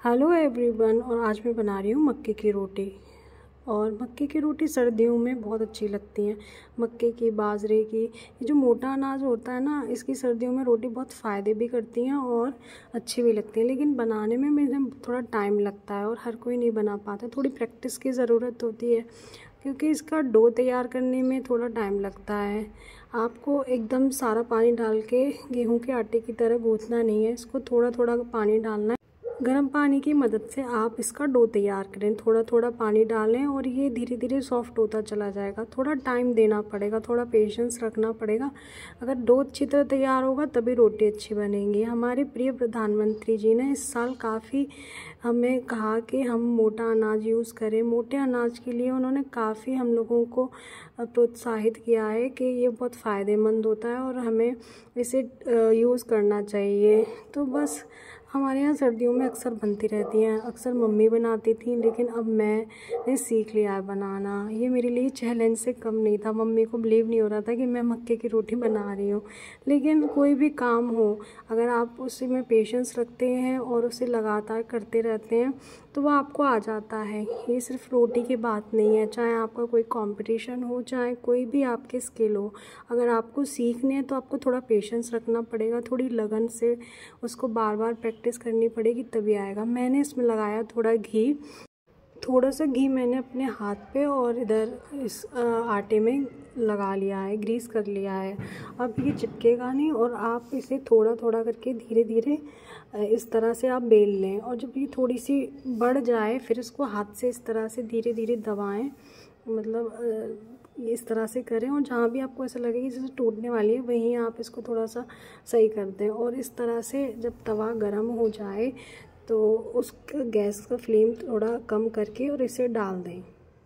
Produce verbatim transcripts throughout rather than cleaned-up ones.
Hello everyone. और आज मैं बना रही हूँ मक्के की रोटी। और मक्के की रोटी सर्दियों में बहुत अच्छी लगती हैं। मक्के की, बाजरे की, ये जो मोटा अनाज होता है ना, इसकी सर्दियों में रोटी बहुत फ़ायदे भी करती हैं और अच्छी भी लगती है। लेकिन बनाने में मुझे थोड़ा टाइम लगता है और हर कोई नहीं बना पाता, थोड़ी प्रैक्टिस की ज़रूरत होती है क्योंकि इसका डो तैयार करने में थोड़ा टाइम लगता है। आपको एकदम सारा पानी डाल के गेहूं के आटे की तरह गूँथना नहीं है, इसको थोड़ा थोड़ा पानी डालना है। गर्म पानी की मदद से आप इसका डो तैयार करें, थोड़ा थोड़ा पानी डालें और ये धीरे धीरे सॉफ्ट होता चला जाएगा। थोड़ा टाइम देना पड़ेगा, थोड़ा पेशेंस रखना पड़ेगा। अगर डो अच्छी तरह तैयार होगा तभी रोटी अच्छी बनेगी। हमारे प्रिय प्रधानमंत्री जी ने इस साल काफ़ी हमें कहा कि हम मोटा अनाज यूज़ करें। मोटे अनाज के लिए उन्होंने काफ़ी हम लोगों को प्रोत्साहित किया है कि ये बहुत फ़ायदेमंद होता है और हमें इसे यूज़ करना चाहिए। तो बस हमारे यहाँ सर्दियों में अक्सर बनती रहती हैं, अक्सर मम्मी बनाती थी, लेकिन अब मैंने सीख लिया है बनाना। ये मेरे लिए चैलेंज से कम नहीं था। मम्मी को बिलीव नहीं हो रहा था कि मैं मक्के की रोटी बना रही हूँ। लेकिन कोई भी काम हो, अगर आप उसी में पेशेंस रखते हैं और उसे लगातार करते रहते हैं तो वह आपको आ जाता है। ये सिर्फ रोटी की बात नहीं है, चाहे आपका कोई कंपटीशन हो, चाहे कोई भी आपके स्किल हो, अगर आपको सीखने हैं तो आपको थोड़ा पेशेंस रखना पड़ेगा, थोड़ी लगन से उसको बार बार प्रैक्टिस करनी पड़ेगी, तभी आएगा। मैंने इसमें लगाया थोड़ा घी। थोड़ा सा घी मैंने अपने हाथ पे और इधर इस आटे में लगा लिया है, ग्रीस कर लिया है। अब ये चिपकेगा नहीं और आप इसे थोड़ा थोड़ा करके धीरे धीरे इस तरह से आप बेल लें। और जब ये थोड़ी सी बढ़ जाए फिर इसको हाथ से इस तरह से धीरे धीरे दबाएं, मतलब इस तरह से करें। और जहाँ भी आपको ऐसा लगे कि जैसे टूटने वाली है वहीं आप इसको थोड़ा सा सही कर दें। और इस तरह से जब तवा गर्म हो जाए तो उसका गैस का फ्लेम थोड़ा कम करके और इसे डाल दें।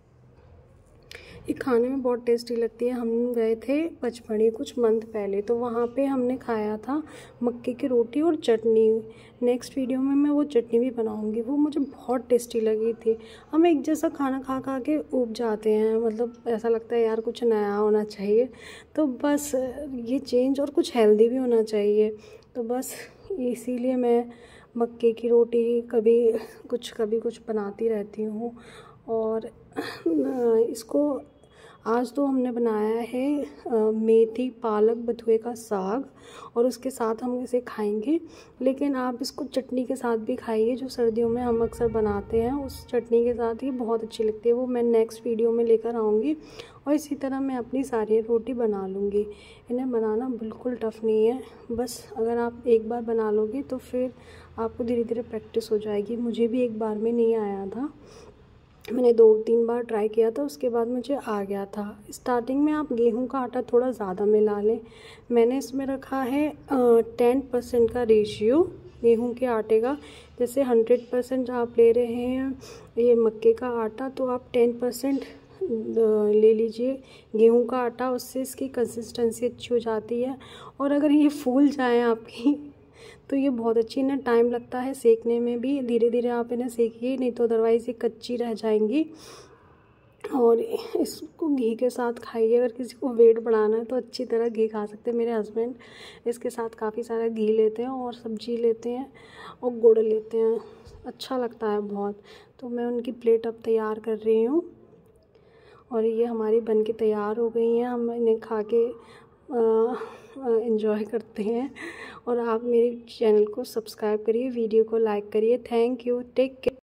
ये खाने में बहुत टेस्टी लगती है। हम गए थे पचमढ़ी कुछ मंथ पहले, तो वहाँ पे हमने खाया था मक्के की रोटी और चटनी। नेक्स्ट वीडियो में मैं वो चटनी भी बनाऊँगी, वो मुझे बहुत टेस्टी लगी थी। हम एक जैसा खाना खा खा के ऊब जाते हैं, मतलब ऐसा लगता है यार कुछ नया होना चाहिए। तो बस ये चेंज और कुछ हेल्दी भी होना चाहिए। तो बस इसीलिए मैं मक्के की रोटी कभी कुछ कभी कुछ बनाती रहती हूँ। और इसको आज तो हमने बनाया है मेथी पालक बथुए का साग और उसके साथ हम इसे खाएंगे। लेकिन आप इसको चटनी के साथ भी खाइए, जो सर्दियों में हम अक्सर बनाते हैं उस चटनी के साथ ही बहुत अच्छी लगती है। वो मैं नेक्स्ट वीडियो में लेकर आऊँगी। और इसी तरह मैं अपनी सारी रोटी बना लूँगी। इन्हें बनाना बिल्कुल टफ़ नहीं है, बस अगर आप एक बार बना लोगे तो फिर आपको धीरे धीरे प्रैक्टिस हो जाएगी। मुझे भी एक बार में नहीं आया था, मैंने दो तीन बार ट्राई किया था, उसके बाद मुझे आ गया था। स्टार्टिंग में आप गेहूं का आटा थोड़ा ज़्यादा मिला लें। मैंने इसमें रखा है टेन परसेंट का रेशियो गेहूं के आटे का। जैसे हंड्रेड परसेंट आप ले रहे हैं ये मक्के का आटा, तो आप टेन परसेंट ले लीजिए गेहूं का आटा, उससे इसकी कंसिस्टेंसी अच्छी हो जाती है। और अगर ये फूल जाए आपकी तो ये बहुत अच्छी, इन्हें टाइम लगता है सेकने में भी। धीरे धीरे आप इन्हें सेकिए, नहीं तो अदरवाइज़ ये कच्ची रह जाएंगी। और इसको घी के साथ खाइए। अगर किसी को वेट बढ़ाना है तो अच्छी तरह घी खा सकते हैं। मेरे हस्बैंड इसके साथ काफ़ी सारा घी लेते हैं और सब्जी लेते हैं और गुड़ लेते हैं, अच्छा लगता है बहुत। तो मैं उनकी प्लेट अब तैयार कर रही हूँ और ये हमारी बन के तैयार हो गई हैं। हम इन्हें खा के एंजॉय करते हैं। और आप मेरे चैनल को सब्सक्राइब करिए, वीडियो को लाइक करिए। Thank you, take care.